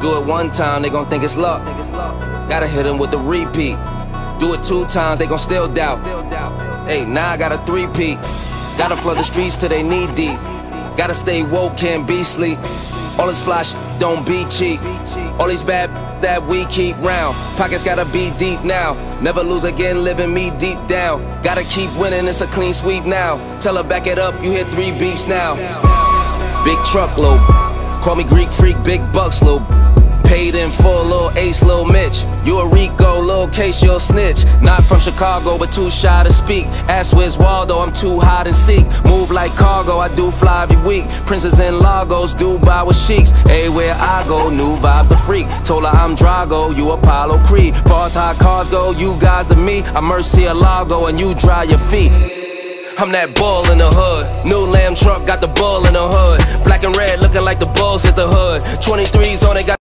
Do it one time, they gon' think it's luck. Gotta hit them with the repeat. Do it 2 times, they gon' still doubt. Hey, now I got a 3-peat. Gotta flood the streets till they knee deep. Gotta stay woke, can't be sleep. All this fly shit don't be cheap. All these bad that we keep round. Pockets gotta be deep now. Never lose again, living me deep down. Gotta keep winning, it's a clean sweep now. Tell her back it up, you hit 3 beeps now. Big truckload, call me Greek freak, big bucks, little. Paid in full, little Ace, little Mitch. You a Rico, little case, you'll snitch. Not from Chicago, but too shy to speak. Ask where's Waldo, I'm too hot and seek. Move like cargo, I do fly every week. Princes in Lagos, Dubai with sheiks. Everywhere I go, new vibe the freak. Told her I'm Drago, you Apollo Creed. Far as high cars go, you guys to me. I'm Murcielago and you dry your feet. I'm that bull in the hood. New lamb truck, got the bull in the hood. Black and red, looking like the bulls at the hood. 23s on it, got